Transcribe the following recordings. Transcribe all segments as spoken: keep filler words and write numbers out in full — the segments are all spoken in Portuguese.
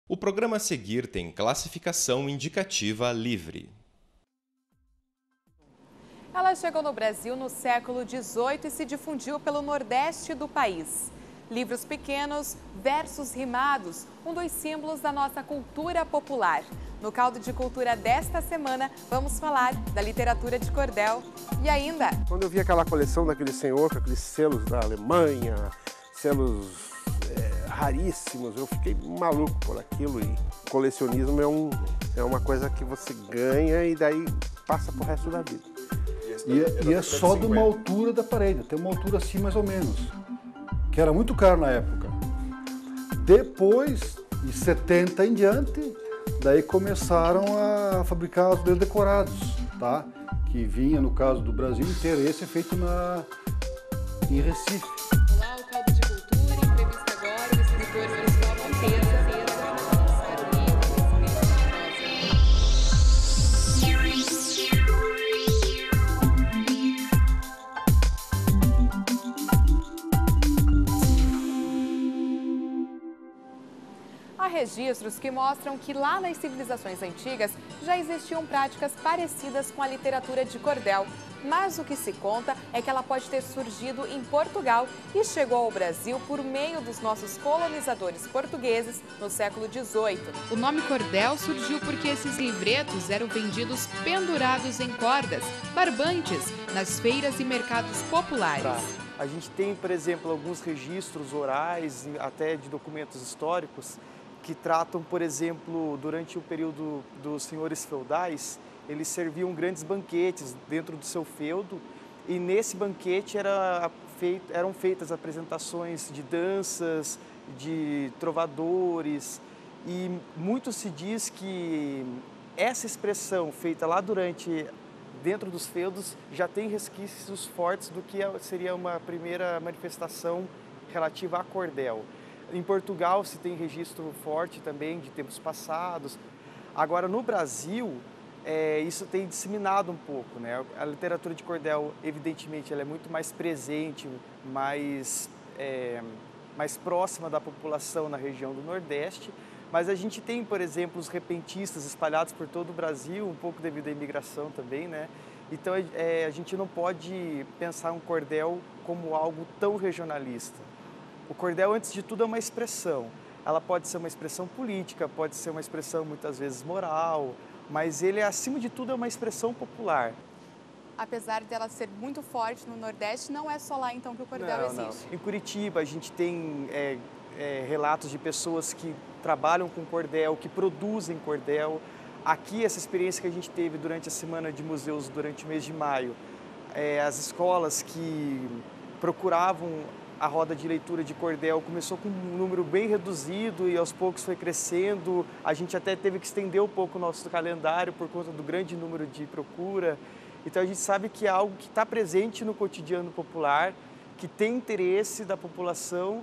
O programa a seguir tem classificação indicativa livre. Ela chegou no Brasil no século dezoito e se difundiu pelo nordeste do país. Livros pequenos, versos rimados, um dos símbolos da nossa cultura popular. No Caldo de Cultura desta semana, vamos falar da literatura de cordel e ainda... Quando eu vi aquela coleção daquele senhor com aqueles selos da Alemanha, selos é, raríssimos, eu fiquei maluco por aquilo. E colecionismo é, um, é uma coisa que você ganha e daí passa pro resto da vida. E é, e é só de uma altura da parede, tem uma altura assim mais ou menos, que era muito caro na época. Depois, de setenta em diante, daí começaram a fabricar os decorados, tá? Que vinha, no caso do Brasil inteiro. Esse é feito na, em Recife. Olá, o Caldo de Cultura, entrevista agora o escritor Mariscal Montesa. Há registros que mostram que lá nas civilizações antigas já existiam práticas parecidas com a literatura de cordel. Mas o que se conta é que ela pode ter surgido em Portugal e chegou ao Brasil por meio dos nossos colonizadores portugueses no século dezoito. O nome cordel surgiu porque esses livretos eram vendidos pendurados em cordas, barbantes, nas feiras e mercados populares. Tá. A gente tem, por exemplo, alguns registros orais, até de documentos históricos, que tratam, por exemplo, durante o período dos senhores feudais, eles serviam grandes banquetes dentro do seu feudo e nesse banquete era feito, eram feitas apresentações de danças, de trovadores e muito se diz que essa expressão feita lá durante, dentro dos feudos, já tem resquícios fortes do que seria uma primeira manifestação relativa a cordel. Em Portugal se tem registro forte também de tempos passados. Agora no Brasil, é, isso tem disseminado um pouco, né? A literatura de cordel, evidentemente, ela é muito mais presente, mais, é, mais próxima da população na região do Nordeste, mas a gente tem, por exemplo, os repentistas espalhados por todo o Brasil, um pouco devido à imigração também, né? Então é, a gente não pode pensar um cordel como algo tão regionalista. O cordel, antes de tudo, é uma expressão. Ela pode ser uma expressão política, pode ser uma expressão, muitas vezes, moral, mas ele, acima de tudo, é uma expressão popular. Apesar dela ser muito forte no Nordeste, não é só lá, então, que o cordel não, existe? Não. Em Curitiba, a gente tem é, é, relatos de pessoas que trabalham com cordel, que produzem cordel. Aqui, essa experiência que a gente teve durante a Semana de Museus, durante o mês de maio, é, as escolas que procuravam a roda de leitura de cordel começou com um número bem reduzido e aos poucos foi crescendo. A gente até teve que estender um pouco o nosso calendário por conta do grande número de procura. Então a gente sabe que é algo que está presente no cotidiano popular, que tem interesse da população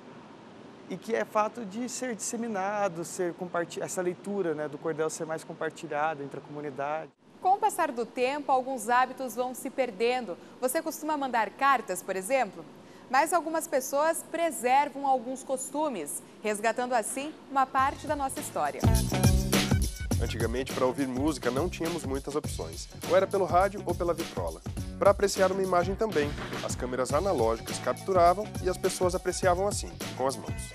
e que é fato de ser disseminado, ser compartilhado, essa leitura, né, do cordel ser mais compartilhada entre a comunidade. Com o passar do tempo, alguns hábitos vão se perdendo. Você costuma mandar cartas, por exemplo? Mas algumas pessoas preservam alguns costumes, resgatando assim uma parte da nossa história. Antigamente, para ouvir música, não tínhamos muitas opções. Ou era pelo rádio ou pela vitrola. Para apreciar uma imagem também, as câmeras analógicas capturavam e as pessoas apreciavam assim, com as mãos.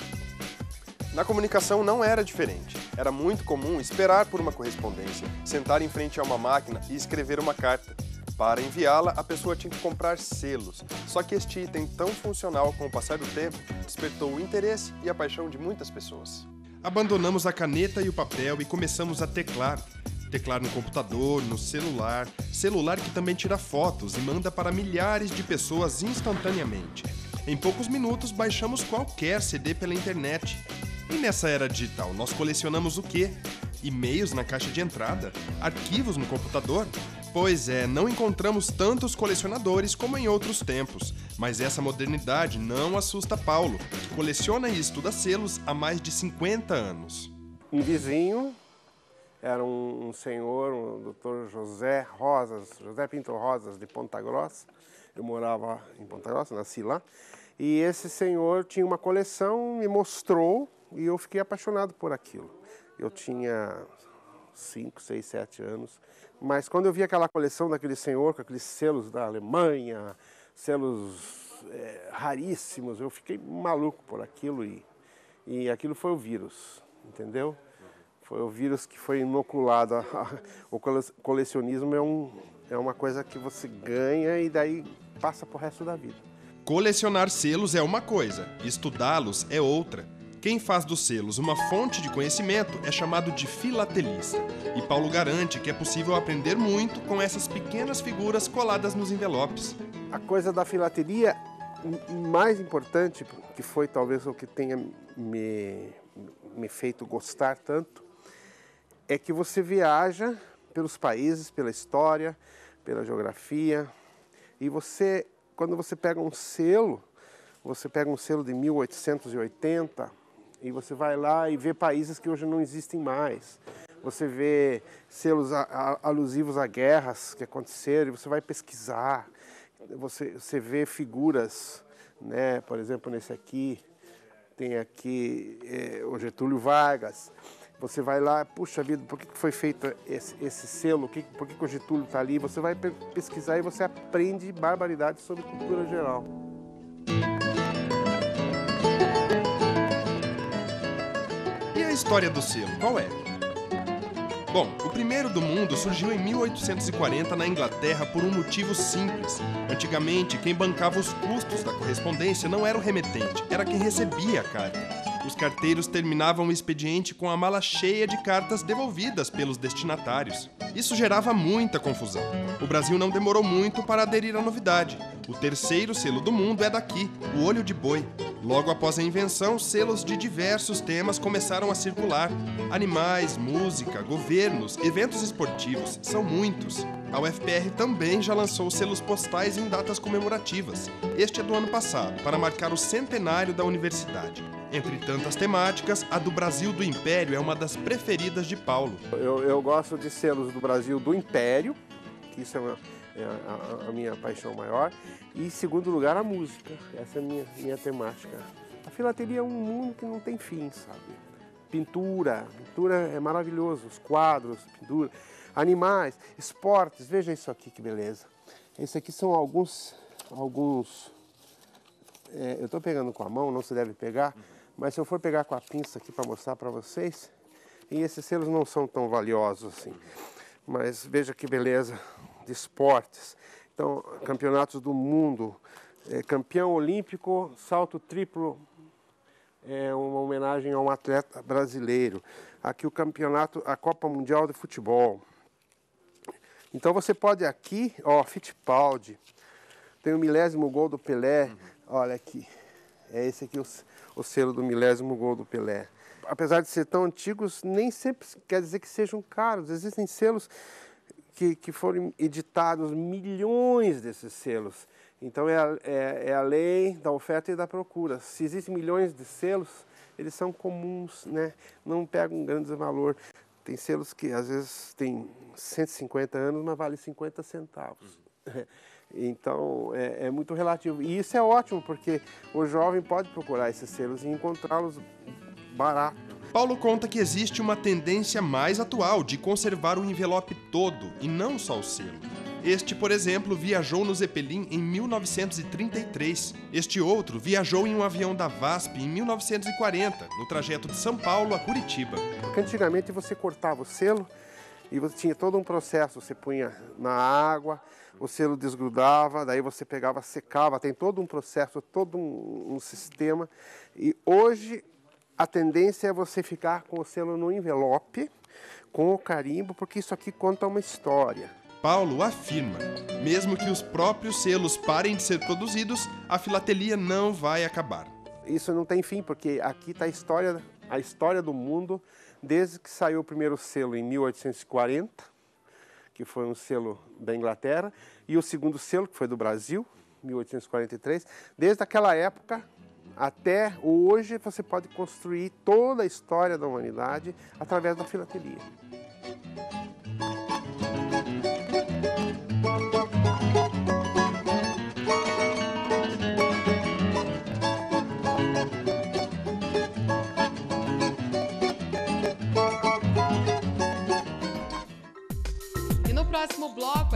Na comunicação não era diferente. Era muito comum esperar por uma correspondência, sentar em frente a uma máquina e escrever uma carta. Para enviá-la, a pessoa tinha que comprar selos. Só que este item tão funcional com o passar do tempo despertou o interesse e a paixão de muitas pessoas. Abandonamos a caneta e o papel e começamos a teclar. Teclar no computador, no celular, celular que também tira fotos e manda para milhares de pessoas instantaneamente. Em poucos minutos, baixamos qualquer C D pela internet. E nessa era digital, nós colecionamos o quê? E-mails na caixa de entrada? Arquivos no computador? Pois é, não encontramos tantos colecionadores como em outros tempos, mas essa modernidade não assusta Paulo, que coleciona e estuda selos há mais de cinquenta anos. Um vizinho era um, um senhor, o doutor José Rosas, José Pinto Rosas, de Ponta Grossa. Eu morava em Ponta Grossa, nasci lá. E esse senhor tinha uma coleção, me mostrou e eu fiquei apaixonado por aquilo. eu tinha cinco, seis, sete anos. Mas quando eu vi aquela coleção daquele senhor com aqueles selos da Alemanha, selos é, raríssimos, eu fiquei maluco por aquilo e, e aquilo foi o vírus, entendeu? Foi o vírus que foi inoculado. O colecionismo é, um, é uma coisa que você ganha e daí passa pro resto da vida. Colecionar selos é uma coisa, estudá-los é outra. Quem faz dos selos uma fonte de conhecimento é chamado de filatelista. E Paulo garante que é possível aprender muito com essas pequenas figuras coladas nos envelopes. A coisa da filatelia mais importante, que foi talvez o que tenha me, me feito gostar tanto, é que você viaja pelos países, pela história, pela geografia, e você, quando você pega um selo, você pega um selo de mil oitocentos e oitenta, e você vai lá e vê países que hoje não existem mais. Você vê selos a, a, alusivos a guerras que aconteceram, e você vai pesquisar. Você, você vê figuras, né? Por exemplo, nesse aqui, tem aqui é, o Getúlio Vargas. Você vai lá, puxa vida, por que foi feito esse, esse selo? Por que, por que o Getúlio está ali? Você vai pesquisar e você aprende barbaridades sobre cultura geral. E a história do selo, qual é? Bom, o primeiro do mundo surgiu em mil oitocentos e quarenta na Inglaterra por um motivo simples. Antigamente, quem bancava os custos da correspondência não era o remetente, era quem recebia a carta. Os carteiros terminavam o expediente com a mala cheia de cartas devolvidas pelos destinatários. Isso gerava muita confusão. O Brasil não demorou muito para aderir à novidade. O terceiro selo do mundo é daqui, o olho de boi. Logo após a invenção, selos de diversos temas começaram a circular. Animais, música, governos, eventos esportivos, são muitos. A U F P R também já lançou selos postais em datas comemorativas. Este é do ano passado, para marcar o centenário da universidade. Entre tantas temáticas, a do Brasil do Império é uma das preferidas de Paulo. Eu, eu gosto de selos do Brasil do Império, que isso é, uma, é a, a minha paixão maior. E, em segundo lugar, a música. Essa é a minha, minha temática. A filatelia é um mundo que não tem fim, sabe? Pintura, pintura é maravilhoso, os quadros, pintura. Animais, esportes, veja isso aqui, que beleza. Esse aqui são alguns, alguns é, eu estou pegando com a mão, não se deve pegar, mas se eu for pegar com a pinça aqui para mostrar para vocês, e esses selos não são tão valiosos assim, mas veja que beleza de esportes. Então, campeonatos do mundo, é, campeão olímpico, salto triplo, é uma homenagem a um atleta brasileiro. Aqui o campeonato, a Copa Mundial de Futebol. Então você pode aqui, ó, Fittipaldi, tem o milésimo gol do Pelé, uhum. Olha aqui, é esse aqui o, o selo do milésimo gol do Pelé. Apesar de ser tão antigos, nem sempre quer dizer que sejam caros, existem selos que, que foram editados, milhões desses selos. Então é a, é, é a lei da oferta e da procura. Se existem milhões de selos, eles são comuns, né? Não pegam grande valor. Tem selos que às vezes têm cento e cinquenta anos, mas vale cinquenta centavos. Uhum. Então é, é muito relativo. E isso é ótimo, porque o jovem pode procurar esses selos e encontrá-los barato. Paulo conta que existe uma tendência mais atual de conservar o envelope todo e não só o selo. Este, por exemplo, viajou no Zeppelin em mil novecentos e trinta e três. Este outro viajou em um avião da VASP em mil novecentos e quarenta, no trajeto de São Paulo a Curitiba. Porque antigamente você cortava o selo e você tinha todo um processo. Você punha na água, o selo desgrudava, daí você pegava, secava. Tem todo um processo, todo um, um sistema. E hoje a tendência é você ficar com o selo no envelope, com o carimbo, porque isso aqui conta uma história. Paulo afirma, mesmo que os próprios selos parem de ser produzidos, a filatelia não vai acabar. Isso não tem fim, porque aqui está a história, a história do mundo, desde que saiu o primeiro selo em mil oitocentos e quarenta, que foi um selo da Inglaterra, e o segundo selo, que foi do Brasil, mil oitocentos e quarenta e três. Desde aquela época até hoje, você pode construir toda a história da humanidade através da filatelia. Thank you.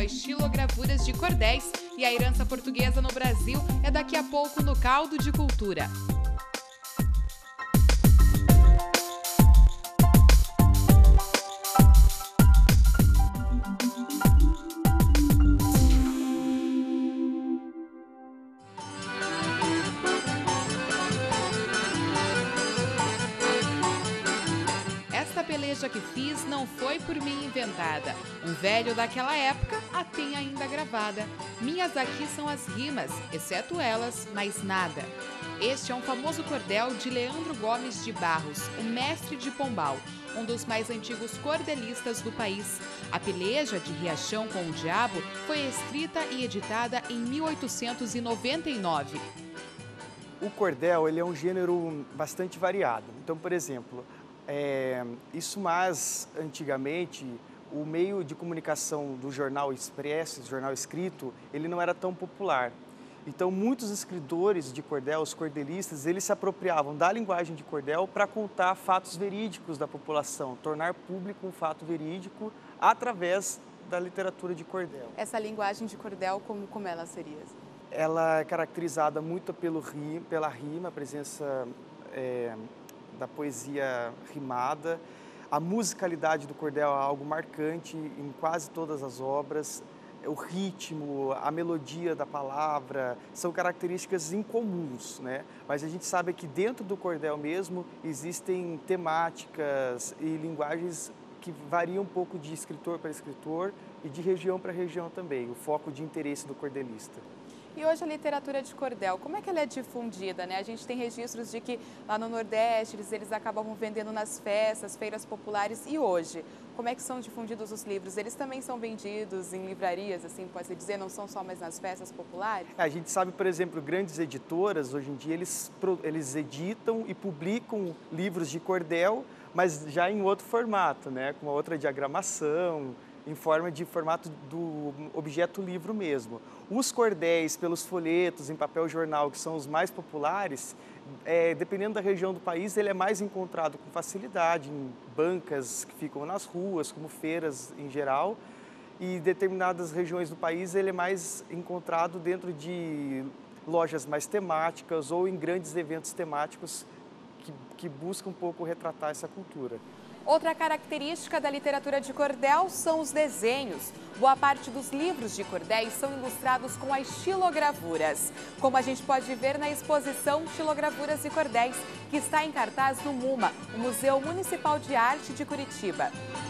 as xilogravuras de cordéis e a herança portuguesa no Brasil é daqui a pouco no Caldo de Cultura. Esta peleja que fiz não foi por mim inventada. Um velho daquela época a tem ainda gravada. Minhas aqui são as rimas, exceto elas, mais nada. Este é um famoso cordel de Leandro Gomes de Barros, o mestre de Pombal, um dos mais antigos cordelistas do país. A peleja de Riachão com o Diabo foi escrita e editada em mil oitocentos e noventa e nove. O cordel ele é um gênero bastante variado. Então, por exemplo, é, isso mais antigamente, o meio de comunicação do jornal expresso, do jornal escrito, ele não era tão popular. Então, muitos escritores de cordel, os cordelistas, eles se apropriavam da linguagem de cordel para contar fatos verídicos da população, tornar público um fato verídico através da literatura de cordel. Essa linguagem de cordel, como, como ela seria? Ela é caracterizada muito pelo rim, pela rima, a presença é, da poesia rimada. A musicalidade do cordel é algo marcante em quase todas as obras. O ritmo, a melodia da palavra, são características incomuns, né? Mas a gente sabe que dentro do cordel mesmo existem temáticas e linguagens que variam um pouco de escritor para escritor e de região para região também, o foco de interesse do cordelista. E hoje a literatura de cordel, como é que ela é difundida, né? A gente tem registros de que lá no Nordeste eles, eles acabavam vendendo nas festas, feiras populares. E hoje, como é que são difundidos os livros? Eles também são vendidos em livrarias, assim, pode-se dizer, não são só mais nas festas populares? A gente sabe, por exemplo, grandes editoras, hoje em dia, eles, eles editam e publicam livros de cordel, mas já em outro formato, né? Com uma outra diagramação, em forma de formato do objeto livro mesmo. Os cordéis pelos folhetos em papel jornal, que são os mais populares, é, dependendo da região do país, ele é mais encontrado com facilidade em bancas que ficam nas ruas, como feiras em geral, e em determinadas regiões do país ele é mais encontrado dentro de lojas mais temáticas ou em grandes eventos temáticos que, que buscam um pouco retratar essa cultura. Outra característica da literatura de cordel são os desenhos. Boa parte dos livros de cordéis são ilustrados com as xilogravuras, como a gente pode ver na exposição Xilogravuras e Cordéis, que está em cartaz no MUMA, o Museu Municipal de Arte de Curitiba.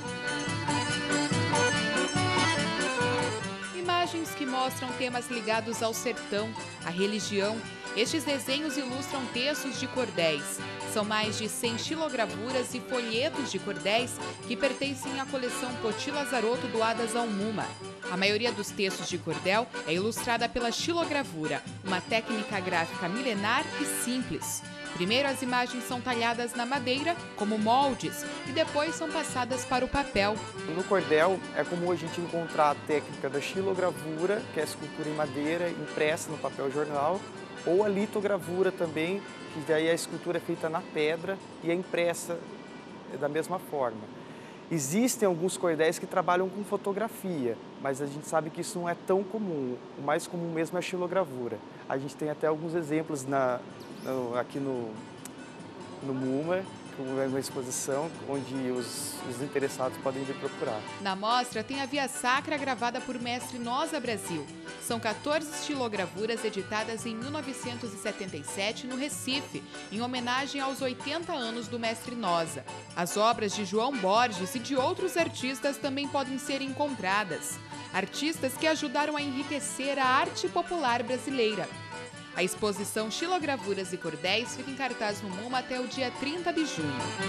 Imagens que mostram temas ligados ao sertão, à religião. Estes desenhos ilustram textos de cordéis. São mais de cem xilogravuras e folhetos de cordéis que pertencem à coleção Poti Lazarotto doadas ao MUMA. A maioria dos textos de cordel é ilustrada pela xilogravura, uma técnica gráfica milenar e simples. Primeiro, as imagens são talhadas na madeira, como moldes, e depois são passadas para o papel. No cordel, é comum a gente encontrar a técnica da xilogravura, que é a escultura em madeira impressa no papel jornal, ou a litogravura também, que daí a escultura é feita na pedra e é impressa da mesma forma. Existem alguns cordéis que trabalham com fotografia, mas a gente sabe que isso não é tão comum. O mais comum mesmo é a xilogravura. A gente tem até alguns exemplos na, no, aqui no, no MUMA, uma exposição onde os, os interessados podem vir procurar. Na mostra tem a Via Sacra gravada por mestre Noza Brasil. São quatorze xilogravuras editadas em mil novecentos e setenta e sete no Recife, em homenagem aos oitenta anos do mestre Noza. As obras de João Borges e de outros artistas também podem ser encontradas. Artistas que ajudaram a enriquecer a arte popular brasileira. A exposição Xilogravuras e Cordéis fica em cartaz no MUMA até o dia trinta de junho.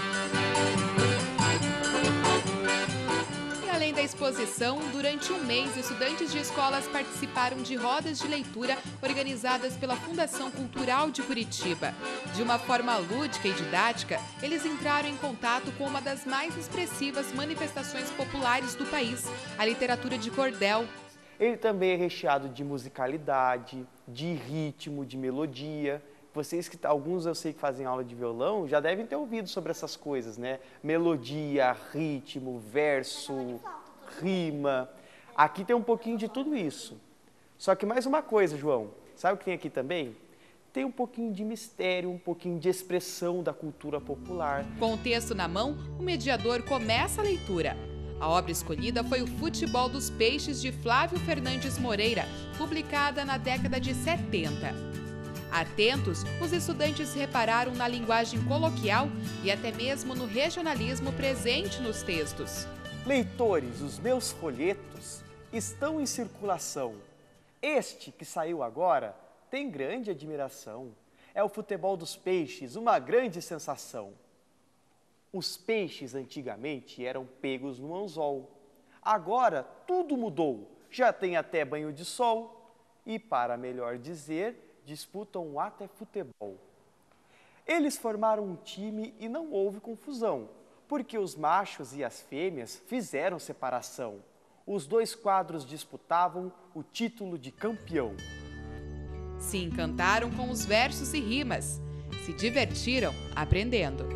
E além da exposição, durante um mês, estudantes de escolas participaram de rodas de leitura organizadas pela Fundação Cultural de Curitiba. De uma forma lúdica e didática, eles entraram em contato com uma das mais expressivas manifestações populares do país, a literatura de cordel. Ele também é recheado de musicalidade, de ritmo, de melodia. Vocês que alguns eu sei que fazem aula de violão já devem ter ouvido sobre essas coisas, né? Melodia, ritmo, verso, rima. Aqui tem um pouquinho de tudo isso. Só que mais uma coisa, João, sabe o que tem aqui também? Tem um pouquinho de mistério, um pouquinho de expressão da cultura popular. Com o texto na mão, o mediador começa a leitura. A obra escolhida foi o Futebol dos Peixes, de Flávio Fernandes Moreira, publicada na década de setenta. Atentos, os estudantes repararam na linguagem coloquial e até mesmo no regionalismo presente nos textos. Leitores, os meus folhetos estão em circulação. Este que saiu agora tem grande admiração. É o Futebol dos Peixes, uma grande sensação. Os peixes antigamente eram pegos no anzol. Agora tudo mudou, já tem até banho de sol e, para melhor dizer, disputam até futebol. Eles formaram um time e não houve confusão, porque os machos e as fêmeas fizeram separação. Os dois quadros disputavam o título de campeão. Se encantaram com os versos e rimas, se divertiram aprendendo.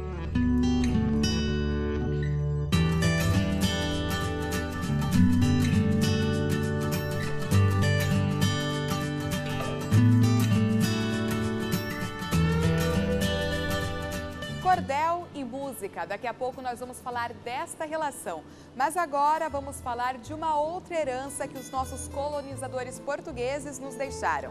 Cordel e música. Daqui a pouco nós vamos falar desta relação. Mas agora vamos falar de uma outra herança que os nossos colonizadores portugueses nos deixaram.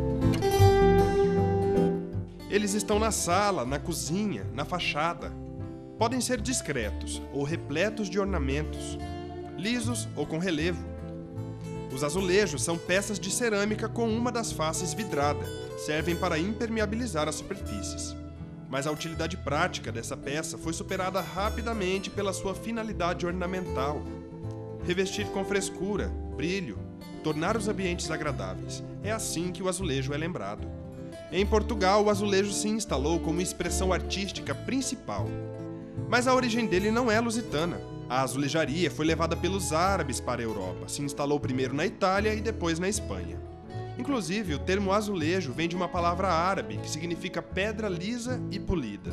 Eles estão na sala, na cozinha, na fachada. Podem ser discretos ou repletos de ornamentos, lisos ou com relevo. Os azulejos são peças de cerâmica com uma das faces vidrada. Servem para impermeabilizar as superfícies. Mas a utilidade prática dessa peça foi superada rapidamente pela sua finalidade ornamental. Revestir com frescura, brilho, tornar os ambientes agradáveis. É assim que o azulejo é lembrado. Em Portugal, o azulejo se instalou como expressão artística principal. Mas a origem dele não é lusitana. A azulejaria foi levada pelos árabes para a Europa. Se instalou primeiro na Itália e depois na Espanha. Inclusive, o termo azulejo vem de uma palavra árabe que significa pedra lisa e polida.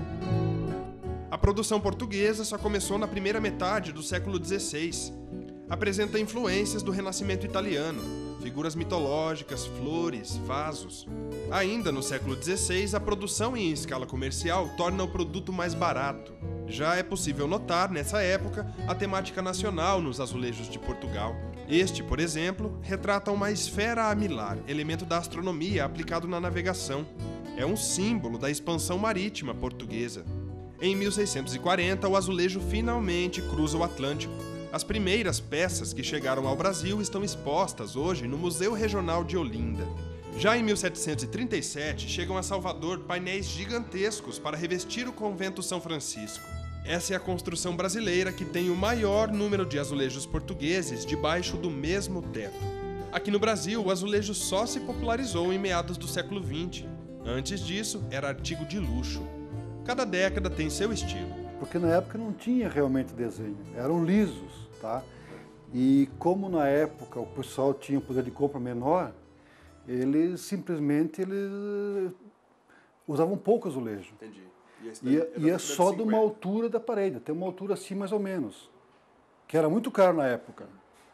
A produção portuguesa só começou na primeira metade do século dezesseis. Apresenta influências do Renascimento italiano, figuras mitológicas, flores, vasos. Ainda no século dezesseis, a produção em escala comercial torna o produto mais barato. Já é possível notar, nessa época, a temática nacional nos azulejos de Portugal. Este, por exemplo, retrata uma esfera amilar, elemento da astronomia aplicado na navegação. É um símbolo da expansão marítima portuguesa. Em mil seiscentos e quarenta, o azulejo finalmente cruza o Atlântico. As primeiras peças que chegaram ao Brasil estão expostas hoje no Museu Regional de Olinda. Já em mil setecentos e trinta e sete, chegam a Salvador painéis gigantescos para revestir o Convento São Francisco. Essa é a construção brasileira que tem o maior número de azulejos portugueses debaixo do mesmo teto. Aqui no Brasil, o azulejo só se popularizou em meados do século vinte. Antes disso, era artigo de luxo. Cada década tem seu estilo. Porque na época não tinha realmente desenho, eram lisos, tá? E como na época o pessoal tinha um poder de compra menor, eles simplesmente eles usavam pouco azulejo. Entendi. E é, e é só de uma altura da parede, tem uma altura assim mais ou menos, que era muito caro na época.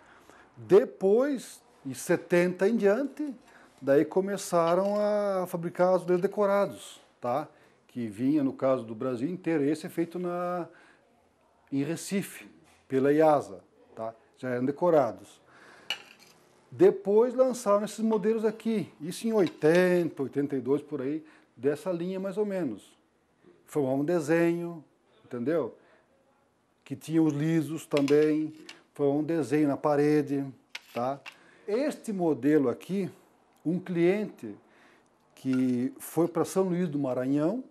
Depois, em setenta em diante, daí começaram a fabricar azulejos decorados, tá? Que vinha, no caso do Brasil inteiro, esse é feito na, em Recife, pela IASA, tá? Já eram decorados. Depois lançaram esses modelos aqui, isso em oitenta, oitenta e dois, por aí, dessa linha mais ou menos. Formar um desenho, entendeu? Que tinha os lisos também, formar um desenho na parede, tá? Este modelo aqui, um cliente que foi para São Luís do Maranhão,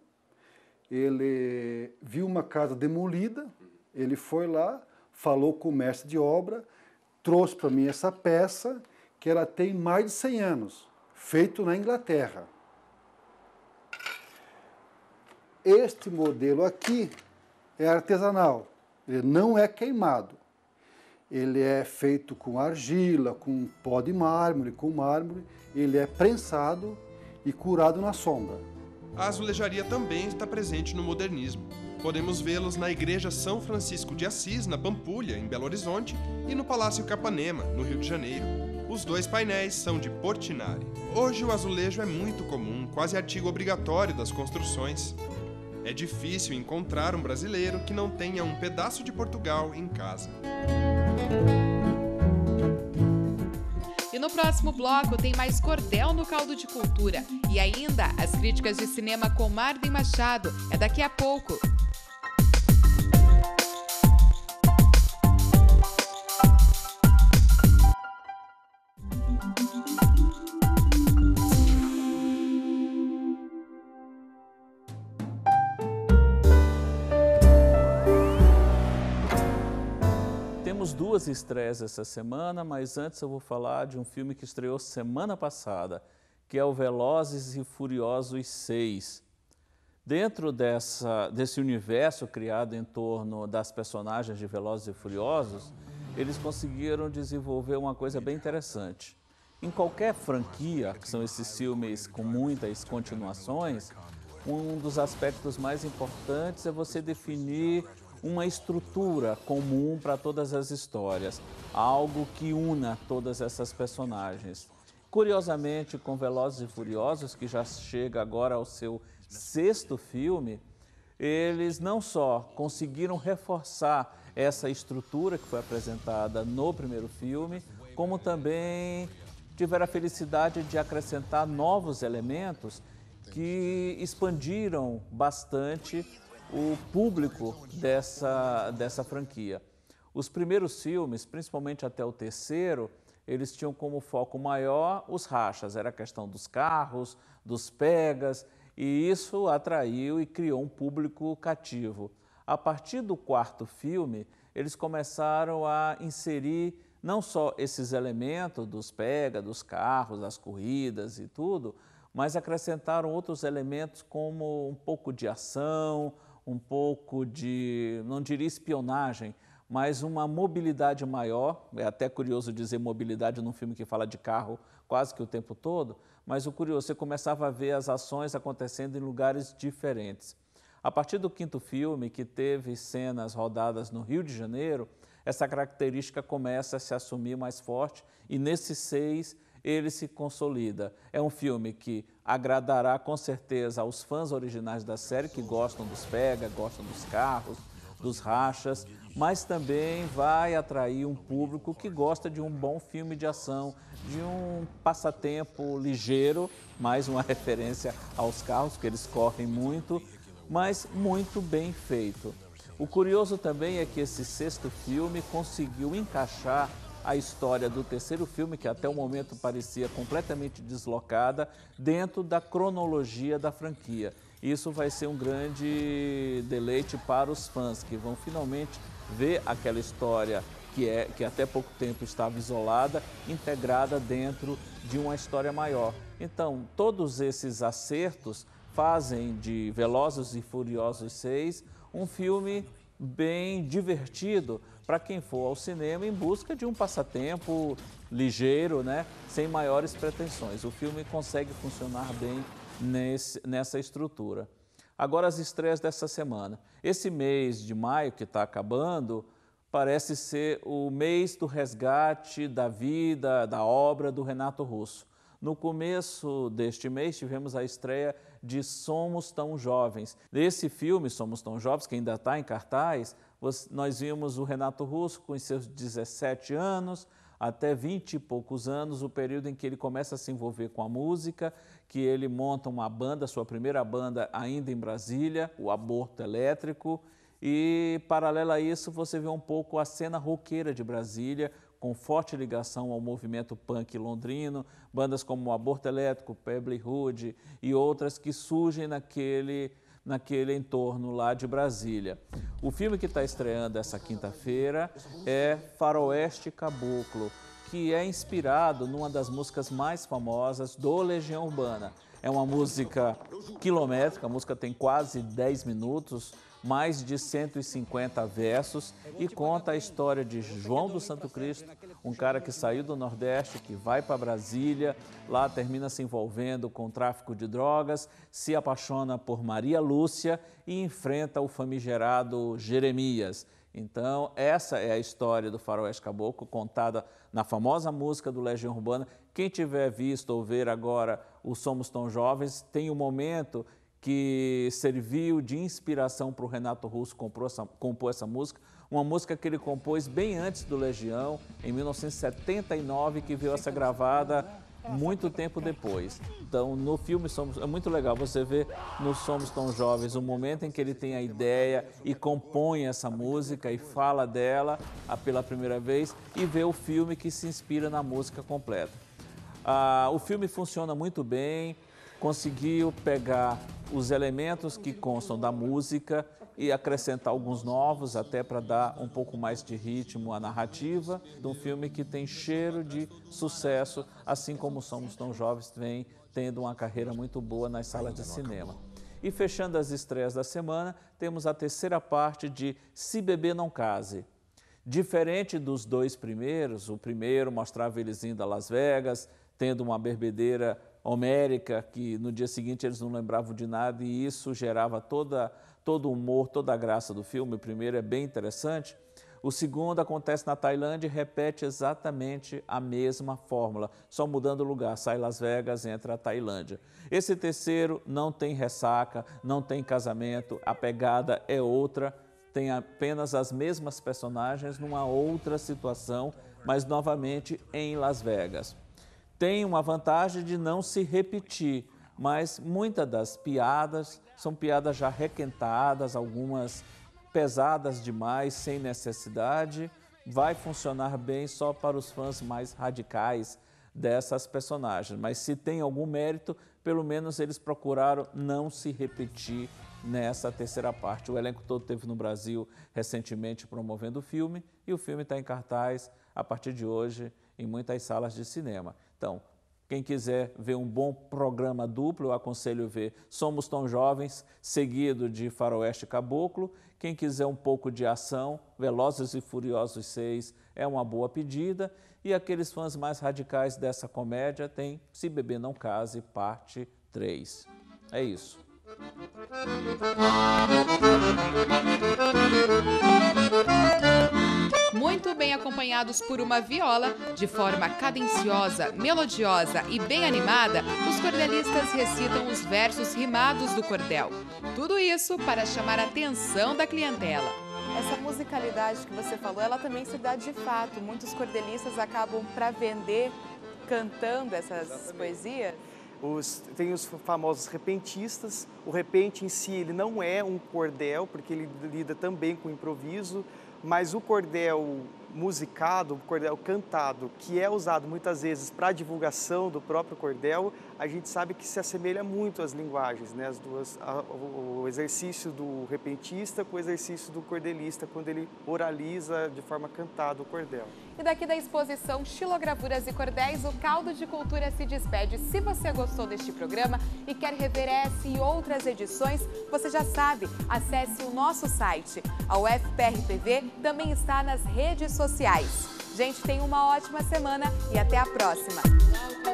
ele viu uma casa demolida, ele foi lá, falou com o mestre de obra, trouxe para mim essa peça, que ela tem mais de cem anos, feito na Inglaterra. Este modelo aqui é artesanal, ele não é queimado. Ele é feito com argila, com pó de mármore, com mármore, ele é prensado e curado na sombra. A azulejaria também está presente no modernismo. Podemos vê-los na Igreja São Francisco de Assis, na Pampulha, em Belo Horizonte, e no Palácio Capanema, no Rio de Janeiro. Os dois painéis são de Portinari. Hoje o azulejo é muito comum, quase artigo obrigatório das construções. É difícil encontrar um brasileiro que não tenha um pedaço de Portugal em casa. E no próximo bloco tem mais cordel no caldo de cultura. E ainda as críticas de cinema com Marden Machado. É daqui a pouco. Temos duas estreias essa semana, mas antes eu vou falar de um filme que estreou semana passada, que é o Velozes e Furiosos seis. Dentro dessa, desse universo criado em torno das personagens de Velozes e Furiosos, eles conseguiram desenvolver uma coisa bem interessante. Em qualquer franquia, que são esses filmes com muitas continuações, um dos aspectos mais importantes é você definir uma estrutura comum para todas as histórias, algo que una todas essas personagens. Curiosamente, com Velozes e Furiosos, que já chega agora ao seu sexto filme, eles não só conseguiram reforçar essa estrutura que foi apresentada no primeiro filme, como também tiveram a felicidade de acrescentar novos elementos que expandiram bastante o público dessa, dessa franquia. Os primeiros filmes, principalmente até o terceiro, eles tinham como foco maior os rachas, era a questão dos carros, dos pegas, e isso atraiu e criou um público cativo. A partir do quarto filme, eles começaram a inserir não só esses elementos dos pega, dos carros, das corridas e tudo, mas acrescentaram outros elementos como um pouco de ação, um pouco de, não diria espionagem, mas uma mobilidade maior. É até curioso dizer mobilidade num filme que fala de carro quase que o tempo todo, mas o curioso, você começava a ver as ações acontecendo em lugares diferentes. A partir do quinto filme, que teve cenas rodadas no Rio de Janeiro, essa característica começa a se assumir mais forte e nesses seis ele se consolida. É um filme que agradará com certeza aos fãs originais da série, que gostam dos pega, gostam dos carros, dos rachas, mas também vai atrair um público que gosta de um bom filme de ação, de um passatempo ligeiro, mais uma referência aos carros, que eles correm muito, mas muito bem feito. O curioso também é que esse sexto filme conseguiu encaixar a história do terceiro filme, que até o momento parecia completamente deslocada, dentro da cronologia da franquia. Isso vai ser um grande deleite para os fãs, que vão finalmente ver aquela história que, é, que até pouco tempo estava isolada, integrada dentro de uma história maior. Então, todos esses acertos fazem de Velozes e Furiosos seis um filme bem divertido para quem for ao cinema em busca de um passatempo ligeiro, né, sem maiores pretensões. O filme consegue funcionar bem nesse, nessa estrutura. Agora as estreias dessa semana. Esse mês de maio que está acabando parece ser o mês do resgate da vida, da obra do Renato Russo. No começo deste mês tivemos a estreia de Somos Tão Jovens. Nesse filme, Somos Tão Jovens, que ainda está em cartaz, nós vimos o Renato Russo com seus dezessete anos, até vinte e poucos anos, o período em que ele começa a se envolver com a música, que ele monta uma banda, sua primeira banda ainda em Brasília, o Aborto Elétrico, e paralelo a isso você vê um pouco a cena roqueira de Brasília, com forte ligação ao movimento punk londrino, bandas como o Aborto Elétrico, Pebble Hood e outras que surgem naquele, naquele entorno lá de Brasília. O filme que está estreando essa quinta-feira é Faroeste Caboclo, que é inspirado numa das músicas mais famosas do Legião Urbana. É uma música quilométrica, a música tem quase dez minutos, mais de cento e cinquenta versos e conta a história de João do Santo Cristo, um cara que saiu do Nordeste, que vai para Brasília, lá termina se envolvendo com tráfico de drogas, se apaixona por Maria Lúcia e enfrenta o famigerado Jeremias. Então, essa é a história do Faroeste Caboclo, contada na famosa música do Legião Urbana. Quem tiver visto ou ver agora o Somos Tão Jovens, tem um momento que serviu de inspiração para o Renato Russo compor essa, compor essa música, uma música que ele compôs bem antes do Legião, em mil novecentos e setenta e nove, que veio a ser gravada muito tempo depois. Então, no filme Somos, é muito legal você ver no Somos Tão Jovens o momento em que ele tem a ideia e compõe essa música e fala dela pela primeira vez, e ver o filme que se inspira na música completa. Ah, o filme funciona muito bem, conseguiu pegar os elementos que constam da música e acrescentar alguns novos, até para dar um pouco mais de ritmo à narrativa, de um filme que tem cheiro de sucesso, assim como Somos Tão Jovens vem tendo uma carreira muito boa nas salas de cinema. E fechando as estreias da semana, temos a terceira parte de Se Beber Não Case. Diferente dos dois primeiros, o primeiro mostrava eles indo a Las Vegas, tendo uma bebedeira homérica, que no dia seguinte eles não lembravam de nada, e isso gerava toda, todo o humor, toda a graça do filme. O primeiro é bem interessante. O segundo acontece na Tailândia e repete exatamente a mesma fórmula, só mudando o lugar, sai Las Vegas, entra a Tailândia. Esse terceiro não tem ressaca, não tem casamento, a pegada é outra, tem apenas as mesmas personagens numa outra situação, mas novamente em Las Vegas. Tem uma vantagem de não se repetir, mas muitas das piadas são piadas já requentadas, algumas pesadas demais, sem necessidade. Vai funcionar bem só para os fãs mais radicais dessas personagens, mas se tem algum mérito, pelo menos eles procuraram não se repetir nessa terceira parte. O elenco todo esteve no Brasil recentemente promovendo o filme, e o filme está em cartaz a partir de hoje em muitas salas de cinema. Então, quem quiser ver um bom programa duplo, eu aconselho ver Somos Tão Jovens, seguido de Faroeste Caboclo. Quem quiser um pouco de ação, Velozes e Furiosos seis é uma boa pedida. E aqueles fãs mais radicais dessa comédia tem Se Beber Não Case, parte três. É isso. Muito bem acompanhados por uma viola, de forma cadenciosa, melodiosa e bem animada, os cordelistas recitam os versos rimados do cordel. Tudo isso para chamar a atenção da clientela. Essa musicalidade que você falou, ela também se dá de fato. Muitos cordelistas acabam para vender cantando essas Exatamente. poesias. Os, tem os famosos repentistas. O repente em si ele não é um cordel, porque ele lida também com improviso, mas o cordel musicado, o cordel cantado, que é usado muitas vezes para a divulgação do próprio cordel, a gente sabe que se assemelha muito às linguagens, né? As duas, a, o exercício do repentista com o exercício do cordelista, quando ele oraliza de forma cantada o cordel. E daqui da exposição Xilogravuras e Cordéis, o Caldo de Cultura se despede. Se você gostou deste programa e quer rever essa e outras edições, você já sabe, acesse o nosso site. A U F P R T V também está nas redes sociais. Gente, tenha uma ótima semana e até a próxima!